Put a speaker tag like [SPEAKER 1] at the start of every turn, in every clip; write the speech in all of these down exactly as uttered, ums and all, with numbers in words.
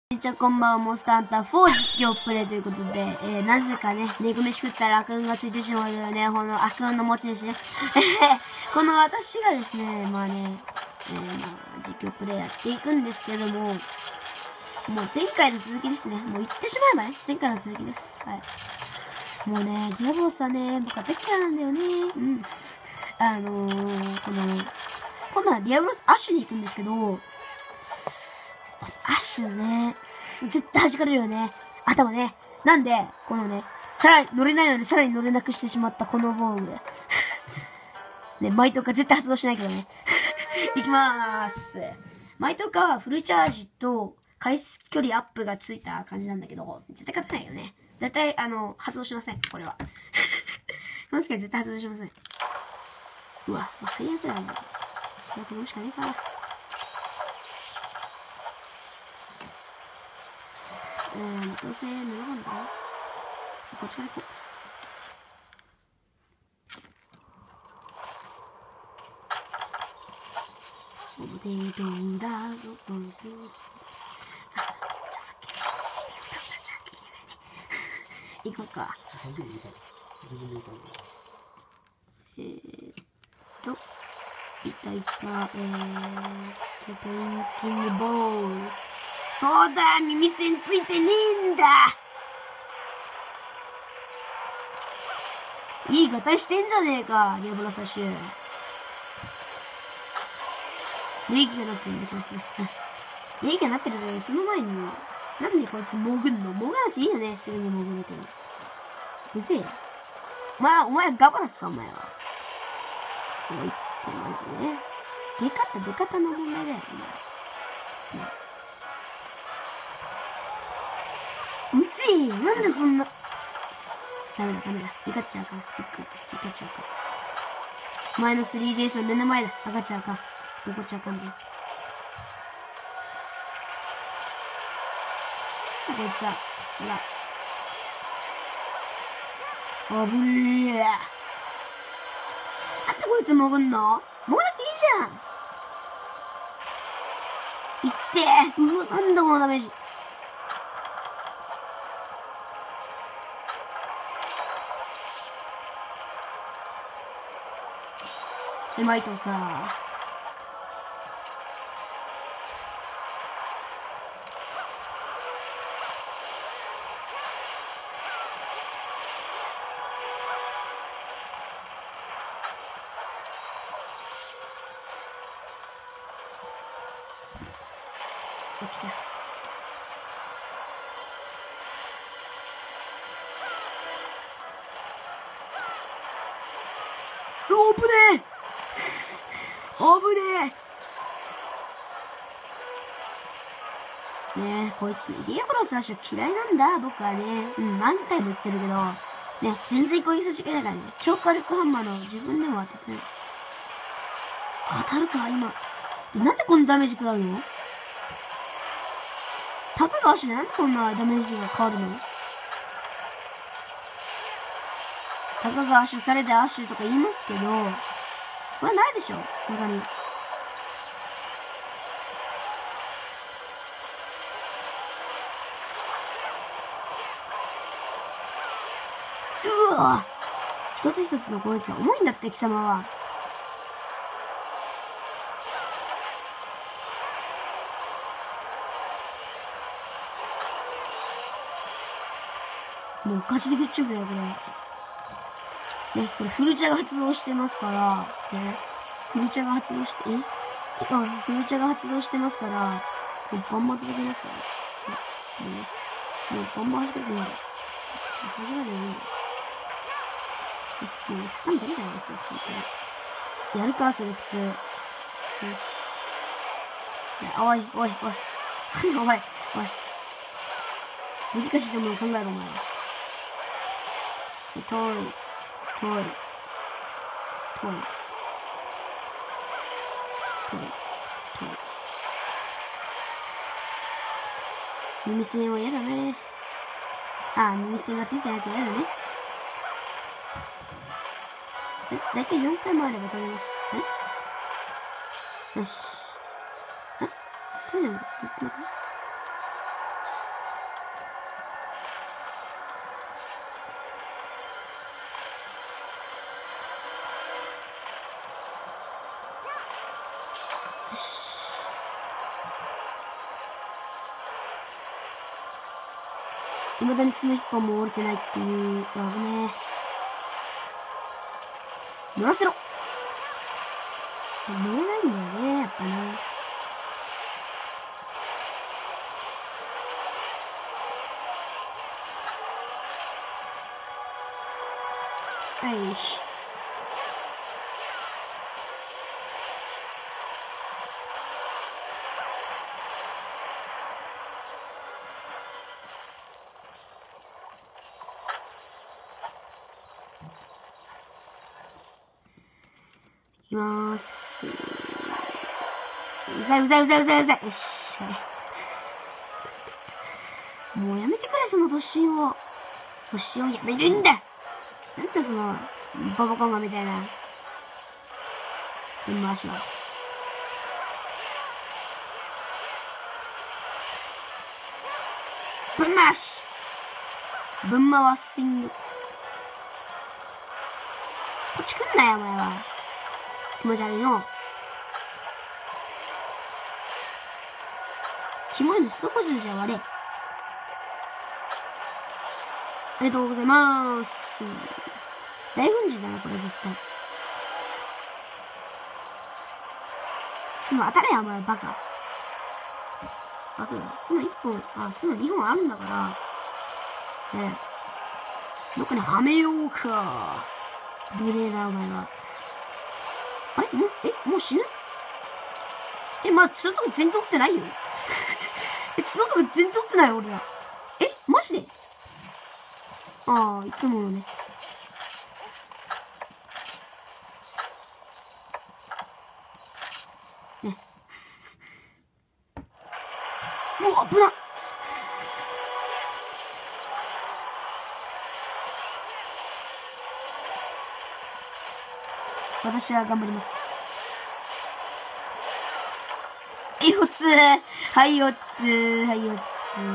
[SPEAKER 1] こんにちは、こんばんは。モンスターハンターフォー実況プレイということで、えー、なぜかね、猫飯食ったら悪運がついてしまうよね、この悪運の持ち主ね。この私がですね、まあね、えー、まあ、実況プレイやっていくんですけども、もう前回の続きですね。もう言ってしまえばね、前回の続きです。はい。もうね、ディアボロスはね、僕はベッキャーなんだよね。うん。あのー、この、今度はディアボロスアッシュに行くんですけど、アッシュね、絶対弾かれるよね。頭ね。なんで、このね、さらに乗れないのにさらに乗れなくしてしまったこの防具。ね、マイトカ絶対発動しないけどね。いきまーす。マイトカはフルチャージと回数距離アップがついた感じなんだけど、絶対勝てないよね。絶対、あの、発動しません、これは。このスキル絶対発動しません。うわ、もう最悪だな。最悪乗るしかねえかな。えー、どうせ乗るんだよ。こっちから行こう。表と裏のポーズ。あ、ちょ、さっき、行こうか。えーっと、いたいた、えーっと、ペインティングボール。そうだ、耳栓ついてねえんだ。いい型してんじゃねえか、ディアボロサシュ。ネギがなってるんだ、こいつ。ネギがなってるのに、その前に、なんでこいつ潜んの？潜らなくていいよね、すぐに潜るけど。うぜえよ。お前、お前ガバラスか、お前は。おいって、マジね。出方、出方の問題だよ、お前。うぜえよ、なんでそんな。ダメだ、ダメだ。怒っちゃうか。怒っちゃうか。お前の スリーディーエス の目の前だ。上がっちゃうか。怒っちゃうかんだよ。こいつは、ほら。あぶねえ。なんでこいつ潜んの？潜らなくていいじゃん。いってー。うわ、なんだこのダメージ。うまいとか。起きた。おぶねえ。おぶねえ。ねえ、こいつね、ディアボロスアッシュ嫌いなんだ、僕はね。うん、何回も言ってるけど、ね、全然攻撃差し替えないからね。超火力ハンマーの自分でも当たってない。当たるか、今。なんでこんなダメージ食らうの？たかがアッシュでなんでこんなダメージが変わるの？たかがアッシュされてアッシュとか言いますけど、これはないでしょ、さすがに。うわ！一つ一つの攻撃が重いんだって、貴様は。もうガチでグッチョブだよ、これ。ね、これフルチャが発動してますから、ね、フルチャが発動して、えあ、フルチャが発動してますから、もうバンバン叩きますから。ね、もうバンバン叩きます。始まるよ、いいんだよ。もうスタンドみたいですよ、やるか、それ普通。ね、おい、おい、おい。おい、おい。難しいと思う考えろ、お前は。遠い、遠い、遠い、遠い、遠い。耳栓は嫌だね。あ、耳栓がついてないと嫌だね。だ、だいたいよんかいもあれば取れます。え？よし。え？取れるの？ 未だに角一本も折れてないっていう。やぶね。乗らせろ。乗れないんだよね、やっぱね。はい。いきまーす。うざいうざいうざいうざいうざい。よし。もうやめてくれ、その突進を。突進をやめるんだ。なんでその、ボボコンガみたいな。ぶん回しは。ぶん回しぶん回すんよ。こっち来んなよ、お前は。気持ち悪いの。キモいの一言じゃ悪い。ありがとうございます。大奮時だな、これ絶対。角当たれや、お前、バカ。あ、そうだ。角一本、あ、角二本あるんだから。ねえ。どっかにはめようか。でねえな、お前は。あれもう、え、もう死ぬえ、まあ、角とか全然折ってないよ。え、角とか全然折ってないよ、俺ら。え、マジでああ、いつものね。ね。もう危なっ。私は頑張ります。よっつはい、よっつはい、よっつ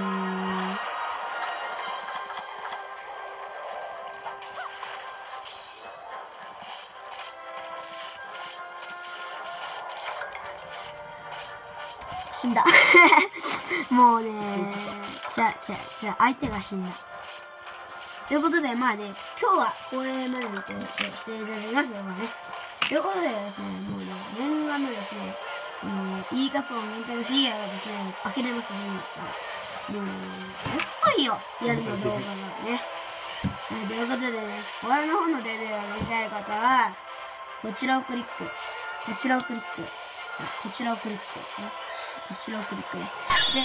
[SPEAKER 1] 死んだ。もうね、じゃあ、じゃあ、じゃあ、相手が死んだ。ということで、まあね、今日はこれまでにこうしていただきますね、まあね。ということでですね、もうね、念願のですね、あの、E カップのメンタルフィギュアがですね、開けれますね、もうね、遅いよ、リアルの動画がね。ということでね、俺の方のレビューを見たい方は、こちらをクリック、こちらをクリック、こちらをクリック、ね、こちらをクリックね。で、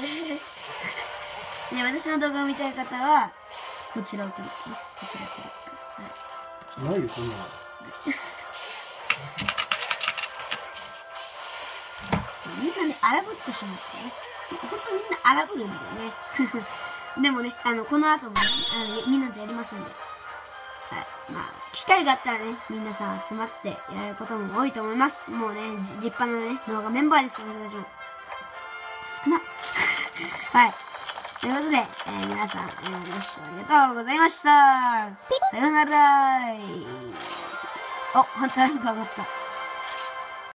[SPEAKER 1] えー、で、私の動画を見たい方は、こちらをクリックね。こちらをクリック。はい。
[SPEAKER 2] ないよ、そんなの。
[SPEAKER 1] みんなね、荒ぶってしまってね。ほんとみんな荒ぶるんだよね。でもね、あの、この後もね、あの、みんなとやりますんで。はい。まあ、機会があったらね、皆さん集まってやることも多いと思います。もうね、立派なね、動画メンバーです、私たちも。少な。はい。ということで、えー、皆さん、えー、ご視聴ありがとうございました。さよならーい。お、反対の上がった。